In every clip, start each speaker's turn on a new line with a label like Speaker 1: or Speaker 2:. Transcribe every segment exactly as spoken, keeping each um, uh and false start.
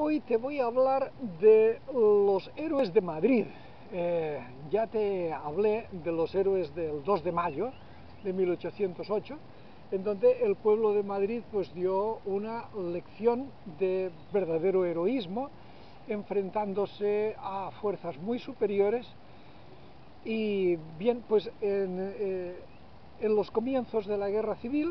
Speaker 1: Hoy te voy a hablar de los héroes de Madrid. Eh, ya te hablé de los héroes del dos de mayo de mil ochocientos ocho, en donde el pueblo de Madrid pues dio una lección de verdadero heroísmo, enfrentándose a fuerzas muy superiores. Y bien, pues en, eh, en los comienzos de la guerra civil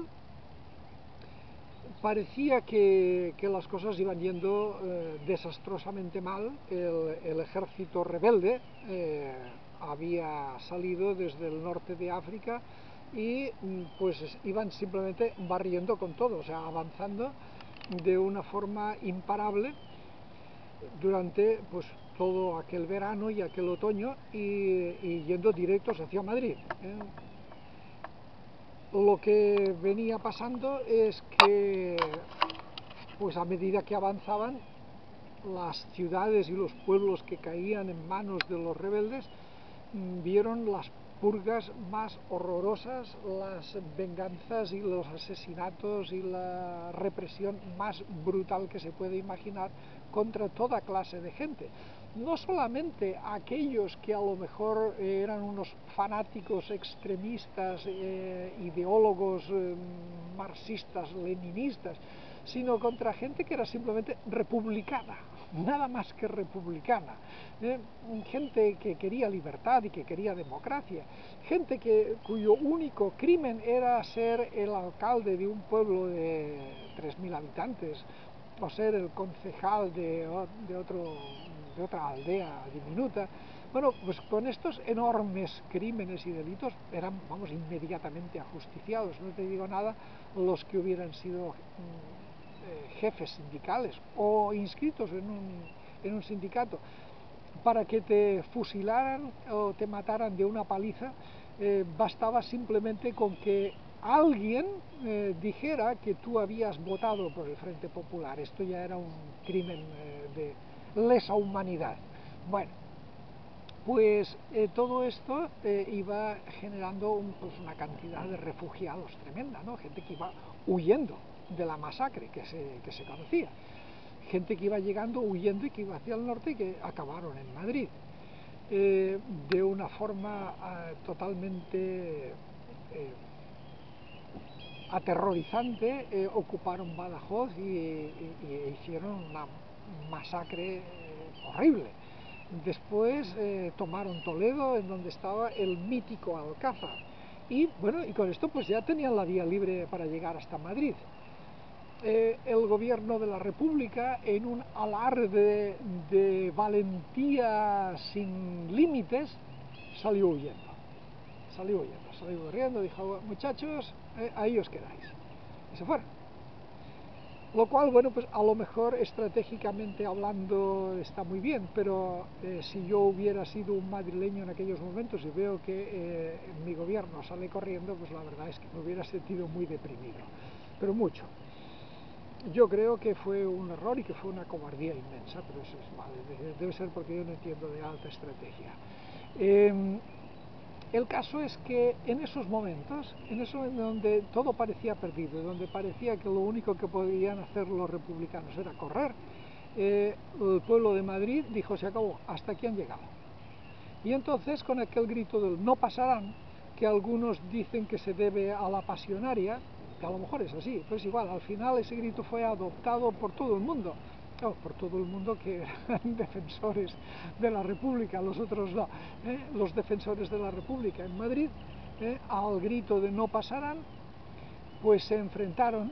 Speaker 1: parecía que, que las cosas iban yendo eh, desastrosamente mal. El, el ejército rebelde eh, había salido desde el norte de África y pues iban simplemente barriendo con todo, o sea, avanzando de una forma imparable durante pues todo aquel verano y aquel otoño y, y yendo directos hacia Madrid, ¿eh? Lo que venía pasando es que, pues a medida que avanzaban, las ciudades y los pueblos que caían en manos de los rebeldes vieron las purgas más horrorosas, las venganzas y los asesinatos y la represión más brutal que se puede imaginar contra toda clase de gente. No solamente aquellos que a lo mejor eran unos fanáticos extremistas, eh, ideólogos eh, marxistas, leninistas, sino contra gente que era simplemente republicana, nada más que republicana, eh, gente que quería libertad y que quería democracia, gente que, cuyo único crimen era ser el alcalde de un pueblo de tres mil habitantes, o ser el concejal de, de, otro, de otra aldea diminuta. Bueno, pues con estos enormes crímenes y delitos eran, vamos, inmediatamente ajusticiados. No te digo nada los que hubieran sido eh, jefes sindicales o inscritos en un, en un sindicato. Para que te fusilaran o te mataran de una paliza, eh, bastaba simplemente con que alguien eh, dijera que tú habías votado por el Frente Popular. Esto ya era un crimen eh, de lesa humanidad. Bueno, pues eh, todo esto eh, iba generando un, pues una cantidad de refugiados tremenda, ¿no? Gente que iba huyendo de la masacre que se, que se conocía. Gente que iba llegando, huyendo y que iba hacia el norte y que acabaron en Madrid. Eh, de una forma eh, totalmente eh, aterrorizante, eh, ocuparon Badajoz y, y, y hicieron una masacre eh, horrible. Después eh, tomaron Toledo, en donde estaba el mítico Alcázar. Y bueno, y con esto pues ya tenían la vía libre para llegar hasta Madrid. Eh, el gobierno de la República, en un alarde de valentía sin límites, salió huyendo. Salió huyendo, salió corriendo, dijo, muchachos, eh, ahí os quedáis. Y se fueron. Lo cual, bueno, pues a lo mejor estratégicamente hablando está muy bien, pero eh, si yo hubiera sido un madrileño en aquellos momentos y veo que eh, mi gobierno sale corriendo, pues la verdad es que me hubiera sentido muy deprimido, pero mucho. Yo creo que fue un error y que fue una cobardía inmensa, pero eso es, vale, debe ser porque yo no entiendo de alta estrategia. Eh, el caso es que en esos momentos, en eso en donde todo parecía perdido, donde parecía que lo único que podían hacer los republicanos era correr, eh, el pueblo de Madrid dijo, se acabó, hasta aquí han llegado. Y entonces, con aquel grito del no pasarán, que algunos dicen que se debe a la pasionaria, que a lo mejor es así, pues igual, al final ese grito fue adoptado por todo el mundo, oh, por todo el mundo que eran defensores de la República, los otros no, ¿eh? Los defensores de la República en Madrid, ¿eh? Al grito de no pasarán, pues se enfrentaron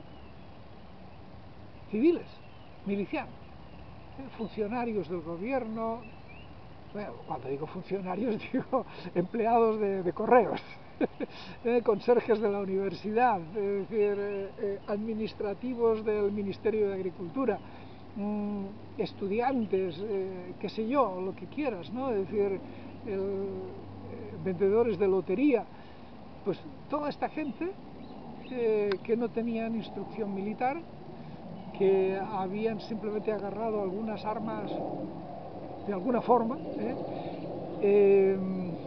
Speaker 1: civiles, milicianos, ¿eh? Funcionarios del gobierno. Bueno, cuando digo funcionarios digo empleados de, de correos, eh, conserjes de la universidad, es decir, eh, eh, administrativos del Ministerio de Agricultura, mmm, estudiantes, eh, qué sé yo, lo que quieras, ¿no? Es decir, el, eh, vendedores de lotería, pues toda esta gente eh, que no tenían instrucción militar, que habían simplemente agarrado algunas armas de alguna forma, ¿eh? Eh,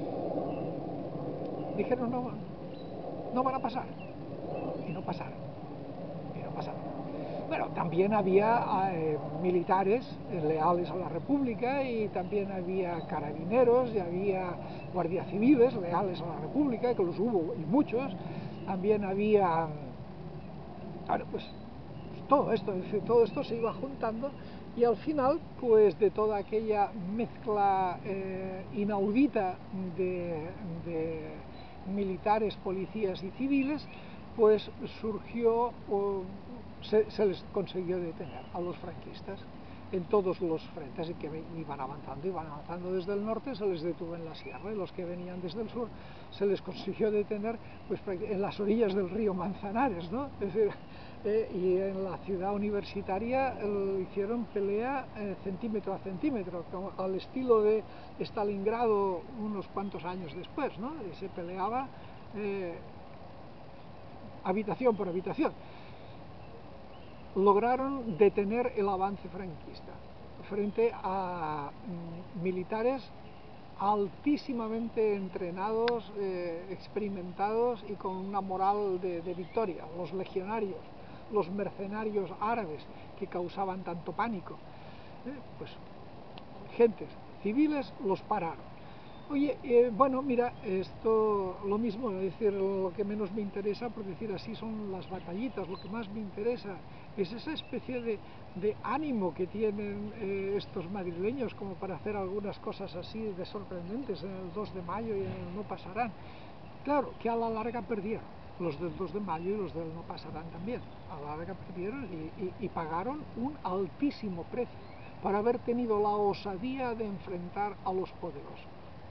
Speaker 1: dijeron no, no van a pasar, y no pasaron, y no pasaron. Bueno, también había eh, militares eh, leales a la República, y también había carabineros, y había guardias civiles leales a la República, que los hubo y muchos. También había, bueno, pues todo esto, es decir, todo esto se iba juntando, y al final, pues de toda aquella mezcla eh, inaudita de, de militares, policías y civiles, pues surgió, o se, se les consiguió detener a los franquistas en todos los frentes, y que iban avanzando, iban avanzando desde el norte, se les detuvo en la sierra, y los que venían desde el sur se les consiguió detener pues en las orillas del río Manzanares, ¿no? Es decir, eh, y en la ciudad universitaria eh, hicieron pelea eh, centímetro a centímetro, como al estilo de Stalingrado unos cuantos años después, ¿no? Y se peleaba eh, habitación por habitación. Lograron detener el avance franquista frente a mm, militares altísimamente entrenados, eh, experimentados y con una moral de, de victoria, los legionarios, los mercenarios árabes que causaban tanto pánico. Eh, pues gentes civiles los pararon. Oye, eh, bueno, mira, esto lo mismo, es decir, lo que menos me interesa, por decir así, son las batallitas. Lo que más me interesa es esa especie de, de ánimo que tienen eh, estos madrileños como para hacer algunas cosas así de sorprendentes en el dos de mayo y en el No Pasarán. Claro, que a la larga perdieron, los del dos de mayo y los del No Pasarán también, a la larga perdieron y, y, y pagaron un altísimo precio por haber tenido la osadía de enfrentar a los poderosos.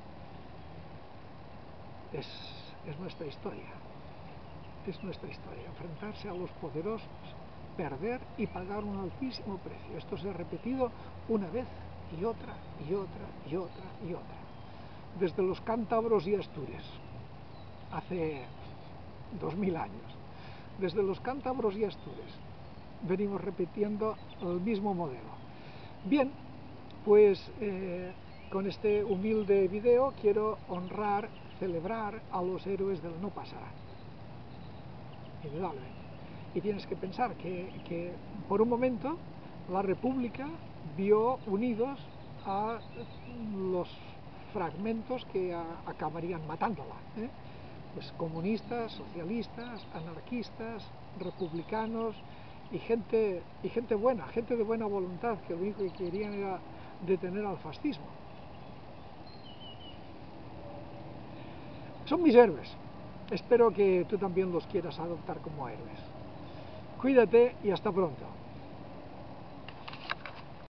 Speaker 1: Es, es nuestra historia, es nuestra historia, enfrentarse a los poderosos, perder y pagar un altísimo precio. Esto se ha repetido una vez y otra y otra y otra y otra, desde los cántabros y Asturias, hace dos mil años. Desde los cántabros y Asturias venimos repitiendo el mismo modelo. Bien, pues eh, con este humilde video quiero honrar, celebrar a los héroes del No Pasarán, indudablemente. Y tienes que pensar que, que por un momento la República vio unidos a los fragmentos que a, acabarían matándola, ¿eh? Pues comunistas, socialistas, anarquistas, republicanos y gente, y gente buena, gente de buena voluntad, que lo único que querían era detener al fascismo. Son mis héroes. Espero que tú también los quieras adoptar como héroes. Cuídate y hasta pronto.